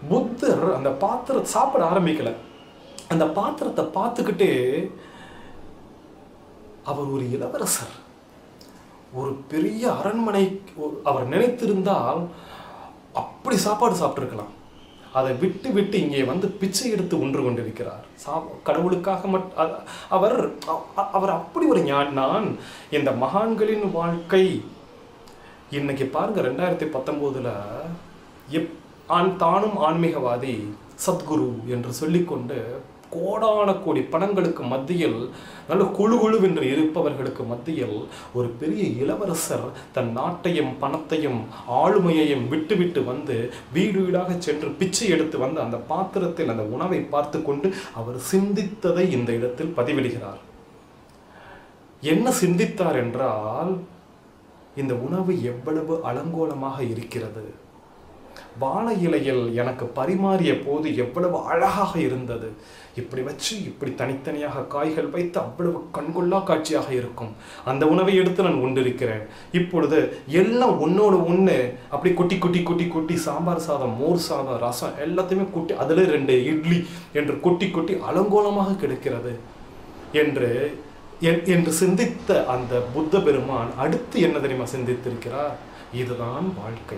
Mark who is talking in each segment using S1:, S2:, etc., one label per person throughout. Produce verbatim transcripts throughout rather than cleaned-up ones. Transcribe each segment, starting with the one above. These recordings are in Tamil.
S1: புத்தர் அந்த பாத்திரத்தை சாப்பிட ஆரம்பிக்கல. அந்த பாத்திரத்தை பார்த்துக்கிட்டே அவர் ஒரு இளவரசர், ஒரு பெரிய அரண்மனை அவர் நினைத்திருந்தால் அப்படி சாப்பாடு சாப்பிட்டிருக்கலாம். அதை விட்டு விட்டு இங்கே வந்து பிச்சை எடுத்து ஒன்று கொண்டிருக்கிறார். சா கடவுளுக்காக மட் அவர் அவர் அப்படி ஒரு ஞான். நான் இந்த மகான்களின் வாழ்க்கை இன்னைக்கு பாருங்க, ரெண்டாயிரத்தி பத்தொன்பதுல எப் ஆண் தானும் ஆன்மீகவாதி சத்குரு என்று சொல்லிக்கொண்டு கோடான கோடி பணங்களுக்கு மத்தியில், நல்ல குழு குழுவென்று இருப்பவர்களுக்கு மத்தியில் ஒரு பெரிய இளவரசர் தன் நாட்டையும் பணத்தையும் ஆளுமையையும் விட்டு விட்டு வந்து வீடு வீடாக சென்று பிச்சை எடுத்து வந்து அந்த பாத்திரத்தில் அந்த உணவை பார்த்து கொண்டு அவர் சிந்தித்ததை இந்த இடத்தில் பதிவிடுகிறார். என்ன சிந்தித்தார் என்றால், இந்த உணவு எவ்வளவு அலங்கோலமாக இருக்கிறது, வாழை இலையில் எனக்கு பரிமாறிய போது எவ்வளவு அழகாக இருந்தது, இப்படி வச்சு இப்படி தனித்தனியாக காய்கள் வைத்து அவ்வளவு கண்கொள்ளா காட்சியாக இருக்கும். அந்த உணவை எடுத்து நான் உண்டிருக்கிறேன். இப்பொழுது எல்லாம் ஒன்னோடு ஒன்று அப்படி குட்டி குட்டி குட்டி குட்டி சாம்பார் சாதம், மோர் சாதம், ரசம் எல்லாத்தையுமே குட்டி, அதில் ரெண்டு இட்லி என்று குட்டி குட்டி அலங்கோலமாக கிடைக்கிறது என்று என்று சிந்தித்த அந்த புத்த பெருமான் அடுத்து என்ன தெரியுமா சிந்தித்திருக்கிறார்? இதுதான் வாழ்க்கை,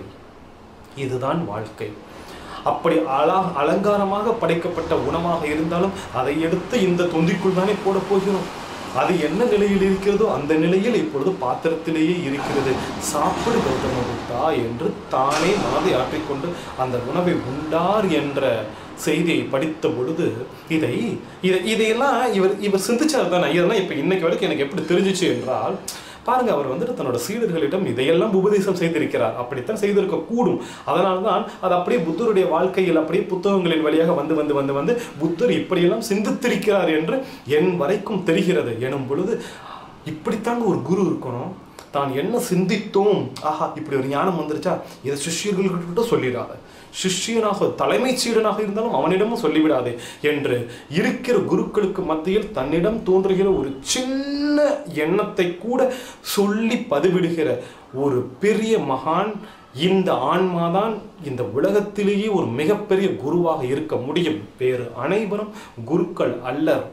S1: இதுதான் வாழ்க்கை. அப்படி அல அலங்காரமாக படைக்கப்பட்ட உணவாக இருந்தாலும் அதை எடுத்து இந்த தொந்திக்குள் தானே போட போகிறோம். அது என்ன நிலையில் இருக்கிறதோ அந்த நிலையில் இப்பொழுது பாத்திரத்திலேயே இருக்கிறது. சாப்பிடு கௌதம புத்தா என்று தானே மனதை ஆற்றிக்கொண்டு அந்த உணவை உண்டார் என்ற செய்தியை படித்த பொழுது இதை இதை இதையெல்லாம் இவர் இவர் சிந்திச்சார் தானே. இதெல்லாம் இப்போ இன்னைக்கு வரைக்கும் எனக்கு எப்படி தெரிஞ்சிச்சு என்றால், பாருங்க, அவர் வந்துட்டு தன்னோட சீடர்களிடம் இதையெல்லாம் உபதேசம் செய்திருக்கிறார். அப்படித்தான் செய்திருக்க கூடும். அதனால தான் அது அப்படியே புத்தருடைய வாழ்க்கையில் அப்படியே புத்தகங்களின் வழியாக வந்து வந்து வந்து வந்து புத்தர் இப்படியெல்லாம் சிந்தித்திருக்கிறார் என்று என் வரைக்கும் தெரிகிறது. எனும் பொழுது இப்படித்தாங்க ஒரு குரு இருக்கணும். தான் என்ன சிந்தித்தோம், ஆஹா இப்படி ஒரு ஞானம் வந்துருச்சா, இதை சிஷ்யர்கள்கிட்ட சொல்லிடாத, சிஷ்யனாக தலைமை சீடனாக இருந்தாலும் அவனிடமும் சொல்லிவிடாதே என்று இருக்கிற குருக்களுக்கு மத்தியில் தன்னிடம் தோன்றுகிற ஒரு சின்ன எண்ணத்தை கூட சொல்லி பதிவிடுகிற ஒரு பெரிய மகான். இந்த ஆன்மாதான் இந்த உலகத்திலேயே ஒரு மிகப்பெரிய குருவாக இருக்க முடியும். வேறு அனைவரும் குருக்கள் அல்லர்.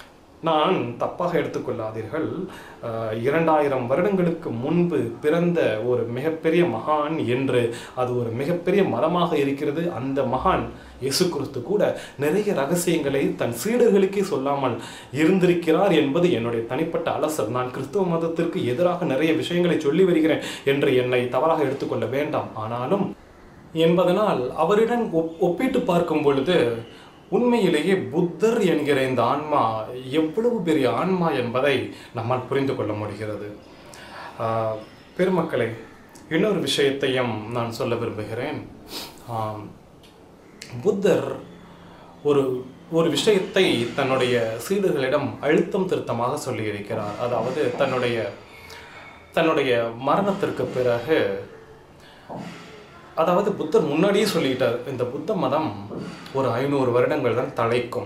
S1: நான் தப்பாக எடுத்துக்கொள்ளாதீர்கள். இரண்டாயிரம் வருடங்களுக்கு முன்பு பிறந்த ஒரு மிகப்பெரிய மகான் என்று அது ஒரு மிகப்பெரிய மதமாக இருக்கிறது. அந்த மகான் இயேசு கிறிஸ்து கூட நிறைய ரகசியங்களை தன் சீடர்களுக்கே சொல்லாமல் இருந்திருக்கிறார் என்பது என்னுடைய தனிப்பட்ட அலசல். நான் கிறிஸ்துவ மதத்திற்கு எதிராக நிறைய விஷயங்களை சொல்லி வருகிறேன் என்று என்னை தவறாக எடுத்துக்கொள்ள வேண்டாம். ஆனாலும் என்பதனால் அவரிடம் ஒப்பிட்டு பார்க்கும் பொழுது உண்மையிலேயே புத்தர் என்கிற இந்த ஆன்மா எவ்வளவு பெரிய ஆன்மா என்பதை நம்மால் புரிந்து கொள்ள முடிகிறது. பெருமக்களே, இன்னொரு விஷயத்தையும் நான் சொல்ல விரும்புகிறேன். புத்தர் ஒரு ஒரு விஷயத்தை தன்னுடைய சீடர்களிடம் அழுத்தம் திருத்தமாக சொல்லியிருக்கிறார். அதாவது தன்னுடைய தன்னுடைய மரணத்திற்கு பிறகு, அதாவது புத்தர் முன்னாடியே சொல்லிட்டார், இந்த புத்த மதம் ஒரு ஐநூறு வருடங்கள் தான் தழைக்கும்.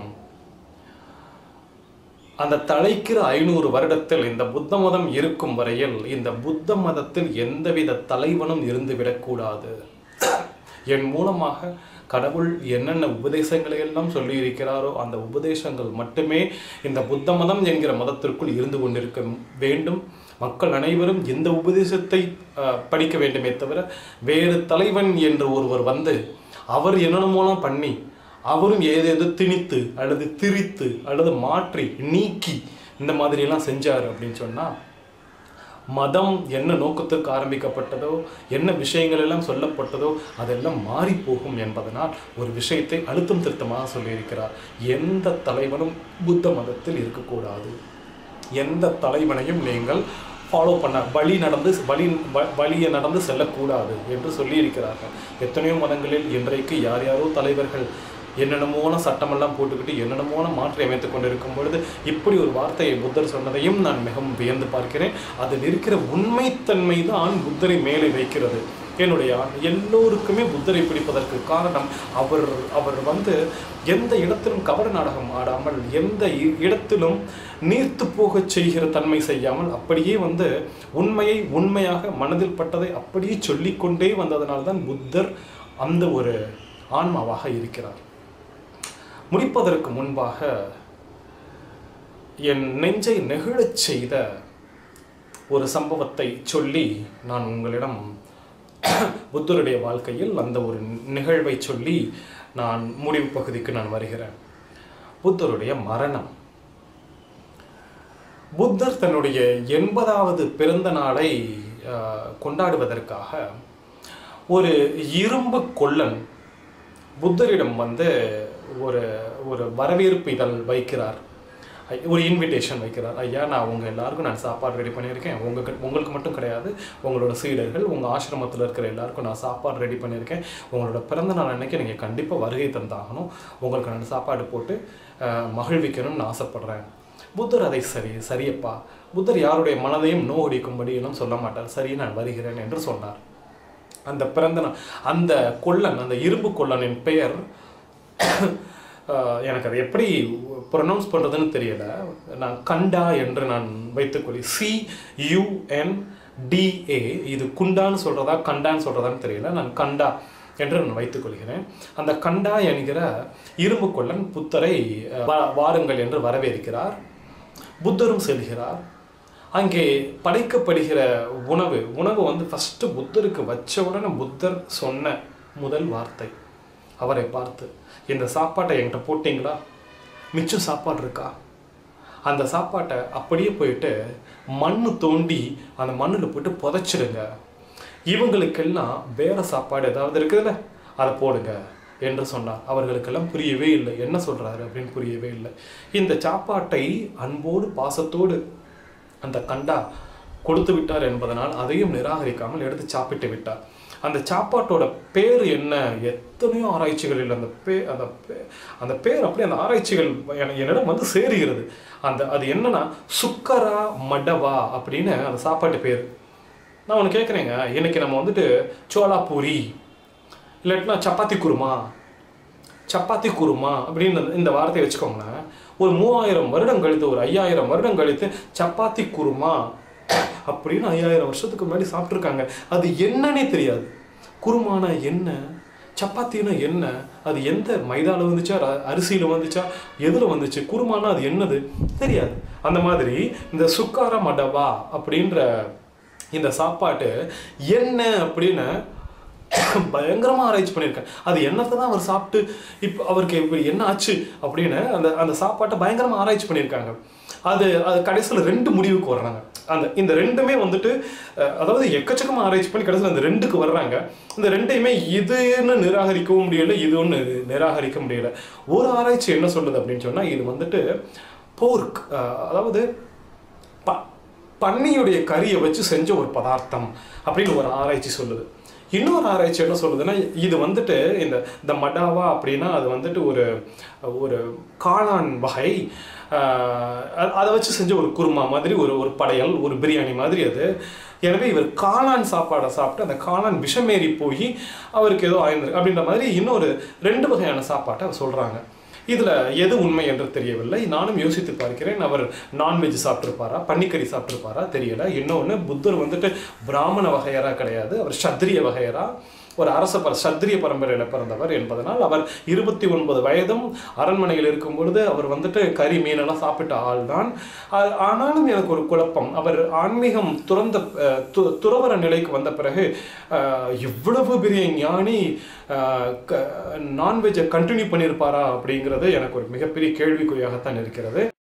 S1: அந்த தழைக்கிற ஐநூறு வருடத்தில் இந்த புத்த மதம் இருக்கும் வரையில் இந்த புத்த மதத்தில் எந்தவித தலைவனும் இருந்து விடக்கூடாது. என் மூலமாக கடவுள் என்னென்ன உபதேசங்களை எல்லாம் சொல்லி இருக்கிறாரோ அந்த உபதேசங்கள் மட்டுமே இந்த புத்த மதம் என்கிற மதத்திற்குள் இருந்து கொண்டிருக்க வேண்டும். மக்கள் அனைவரும் இந்த உபதேசத்தை படிக்க வேண்டுமே தவிர வேறு தலைவன் என்று ஒருவர் வந்து அவர் என்னென்னமோலாம் பண்ணி அவரும் ஏதேதோ திணித்து அல்லது திரித்து அல்லது மாற்றி நீக்கி இந்த மாதிரியெல்லாம் செஞ்சார் அப்படின்னு சொன்னால், மதம் என்ன நோக்கத்திற்கு ஆரம்பிக்கப்பட்டதோ, என்ன விஷயங்கள் எல்லாம் சொல்லப்பட்டதோ அதெல்லாம் மாறி போகும் என்பதனால் ஒரு விஷயத்தை அழுத்தம் திருத்தமாக சொல்லியிருக்கிறார். எந்த தலைவனும் புத்த மதத்தில் இருக்கக்கூடாது. எந்த தலைவனையும் நீங்கள் ஃபாலோ பண்ண வழி நடந்து வழி வழியை நடந்து செல்லக்கூடாது என்று சொல்லியிருக்கிறார்கள். எத்தனையோ மதங்களில் இன்றைக்கு யார் யாரோ தலைவர்கள் என்னென்னமோன சட்டமெல்லாம் போட்டுக்கிட்டு என்னென்னமோன மாற்றி அமைத்து கொண்டிருக்கும் பொழுது இப்படி ஒரு வார்த்தையை புத்தர் சொன்னதையும் நான் மிகவும் வியந்து பார்க்கிறேன். அதில் இருக்கிற உண்மைத்தன்மை தான் புத்தரை மேலே வைக்கிறது. என்னுடைய எல்லோருக்குமே புத்தரை பிடிப்பதற்கு காரணம் அவர் அவர் வந்து எந்த இடத்திலும் கபட நாடகம் ஆடாமல், எந்த இடத்திலும் நீர்த்து போக செய்கிற தன்மை செய்யாமல் அப்படியே வந்து உண்மையை உண்மையாக மனதில் பட்டதை அப்படியே சொல்லிக்கொண்டே வந்ததனால்தான் புத்தர் அந்த ஒரு ஆன்மாவாக இருக்கிறார். முடிப்பதற்கு முன்பாக என் நெஞ்சை நெகிழச் செய்த ஒரு சம்பவத்தை சொல்லி நான் உங்களிடம் புத்தருடைய வாழ்க்கையில் அந்த ஒரு நிகழ்வை சொல்லி நான் முடிவு பகுதிக்கு நான் வருகிறேன். புத்தருடைய மரணம். புத்தர் தன்னுடைய எண்பதாவது பிறந்த நாளை கொண்டாடுவதற்காக ஒரு இரும்பு கொல்லன் புத்தரிடம் வந்து ஒரு ஒரு வரவேற்பு இதழ் வைக்கிறார், ஒரு இன்விடேஷன் வைக்கிறார். ஐயா, நான் உங்கள் எல்லாருக்கும் நான் சாப்பாடு ரெடி பண்ணியிருக்கேன். உங்களுக்கு உங்களுக்கு மட்டும் கிடையாது, உங்களோட சீடர்கள், உங்கள் ஆசிரமத்தில் இருக்கிற எல்லாருக்கும் நான் சாப்பாடு ரெடி பண்ணியிருக்கேன். உங்களோட பிறந்த நாள் அன்னைக்கு நீங்கள் கண்டிப்பாக வருகை தந்தாகணும். உங்களுக்கு நான் சாப்பாடு போட்டு மகிழ்விக்கணும்னு ஆசைப்படுறேன். புத்தர் அதை சரி சரியப்பா புத்தர் யாருடைய மனதையும் நோகடிக்கும்படி எல்லாம் சொல்ல மாட்டார். சரி, நான் வருகிறேன் என்று சொன்னார். அந்த பிறந்த நாள் அந்த கொல்லன், அந்த இரும்பு கொல்லனின் பெயர் எனக்கு அதை எப்படி ப்ரொனவுன்ஸ் பண்ணுறதுன்னு தெரியல. நான் கண்டா என்று நான் வைத்துக்கொள்ளி, சி யூஎன் டிஏ, இது குண்டான்னு சொல்கிறதா கண்டான்னு சொல்கிறதான்னு தெரியல. நான் கண்டா என்று நான் வைத்துக்கொள்கிறேன். அந்த கண்டா என்கிற இரும்பு கொல்லன் புத்தரை வாருங்கள் என்று வரவேற்கிறார். புத்தரும் செல்கிறார். அங்கே படைக்கப்படுகிற உணவு உணவு வந்து ஃபஸ்ட்டு புத்தருக்கு வச்ச உடனே புத்தர் சொன்ன முதல் வார்த்தை அவரை பார்த்து, இந்த சாப்பாட்டை என்கிட்ட போட்டிங்களா? மிச்சம் சாப்பாடு இருக்கா? அந்த சாப்பாட்டை அப்படியே போயிட்டு மண் தோண்டி அந்த மண்ணில் போயிட்டு புதைச்சிடுங்க. இவங்களுக்கெல்லாம் வேற சாப்பாடு ஏதாவது இருக்குதுல்ல, அதை போடுங்க என்று சொன்னார். அவர்களுக்கெல்லாம் புரியவே இல்லை, என்ன சொல்கிறாரு அப்படின்னு புரியவே இல்லை. இந்த சாப்பாட்டை அன்போடு பாசத்தோடு அந்த கண்டா கொடுத்து விட்டார் என்பதனால் அதையும் நிராகரிக்காமல் எடுத்து சாப்பிட்டு விட்டார். அந்த சாப்பாட்டோட பேர் என்ன? எத்தனையோ ஆராய்ச்சிகளில் அந்த பே அந்த பே அந்த பேர் அப்படியே அந்த ஆராய்ச்சிகள் என்னிடம் வந்து சேருகிறது. அந்த அது என்னன்னா சுக்கரா மடவா அப்படின்னு அந்த சாப்பாட்டு பேர். நான் ஒன்று கேட்குறேங்க, இன்னைக்கு நம்ம வந்துட்டு சோளா பூரி இல்லாட்டினா சப்பாத்தி குருமா சப்பாத்தி குருமா அப்படின்னு இந்த வார்த்தையை வச்சுக்கோங்களேன். ஒரு மூவாயிரம் வருடம் கழித்து, ஒரு ஐயாயிரம் வருடம் கழித்து சப்பாத்தி குருமா அப்படின்னு ஐயாயிரம் வருஷத்துக்கு முன்னாடி சாப்பிட்ருக்காங்க. அது என்னன்னே தெரியாது. குருமானா என்ன, சப்பாத்தினா என்ன, அது எந்த மைதாவில் வந்துச்சா, அரிசியில் வந்துச்சா, எதில் வந்துச்சு, குருமானா அது என்னது தெரியாது. அந்த மாதிரி இந்த சுக்கார மடவா அப்படின்ற இந்த சாப்பாட்டு என்ன அப்படின்னு பயங்கரமாக ஆராய்ச்சி பண்ணியிருக்கேன். அது என்னத்தை தான் அவர் சாப்பிட்டு இப்போ அவருக்கு இப்படி என்ன ஆச்சு அப்படின்னு அந்த அந்த சாப்பாட்டை பயங்கரமாக ஆராய்ச்சி பண்ணியிருக்காங்க. அது அது கடைசியில் ரெண்டு முடிவுக்கு வர்றாங்க. அந்த இந்த ரெண்டுமே வந்துட்டு அதாவது எக்கச்சக்கமாக ஆராய்ச்சி பண்ணி கடைசியில் அந்த ரெண்டுக்கு வர்றாங்க. இந்த ரெண்டையுமே இதுன்னு நிராகரிக்கவும் முடியலை, இது ஒன்று நிராகரிக்க முடியலை. ஒரு ஆராய்ச்சி என்ன சொல்லுது அப்படின்னு சொன்னால், இது வந்துட்டு போர்க், அதாவது ப பன்னியுடைய கறியை வச்சு செஞ்ச ஒரு பதார்த்தம் அப்படின்னு ஒரு ஆராய்ச்சி சொல்லுது. இன்னொரு ஆராய்ச்சி என்ன சொல்லுதுன்னா, இது வந்துட்டு இந்த இந்த மடாவா அப்படின்னா அது வந்துட்டு ஒரு ஒரு காளான் வகை, அதை வச்சு செஞ்ச ஒரு குருமா மாதிரி, ஒரு ஒரு படையல், ஒரு பிரியாணி மாதிரி அது. எனவே இவர் காளான் சாப்பாடை சாப்பிட்டு அந்த காளான் விஷமேறி போய் அவருக்கு ஏதோ ஆயிருந்திருக்கு அப்படின்ற மாதிரி இன்னொரு ரெண்டு வகையான சாப்பாட்டை அவர் சொல்கிறாங்க. இதில் எது உண்மை என்று தெரியவில்லை. நானும் யோசித்து பார்க்கிறேன். அவர் நான்வெஜ் சாப்பிட்ருப்பாரா, பன்னிக்கறி சாப்பிட்ருப்பாரா தெரியல. இன்னொன்று, புத்தர் வந்துட்டு பிராமண வகையரா கிடையாது, அவர் சத்திரிய வகையரா, ஒரு அரச பர சத்திரிய பரம்பரையில் பிறந்தவர் என்பதனால் அவர் இருபத்தி ஒன்பது வயதும் அரண்மனையில் இருக்கும் பொழுது அவர் வந்துட்டு கறி மீனெல்லாம் சாப்பிட்ட ஆள் தான். ஆனாலும் எனக்கு ஒரு குழப்பம், அவர் ஆன்மீகம் துறந்த துறவர நிலைக்கு வந்த பிறகு இவ்வளவு பெரிய ஞானி நான்வெஜ்ஜை கண்டினியூ பண்ணியிருப்பாரா அப்படிங்கிறது எனக்கு ஒரு மிகப்பெரிய கேள்விக்குறியாகத்தான் இருக்கிறது.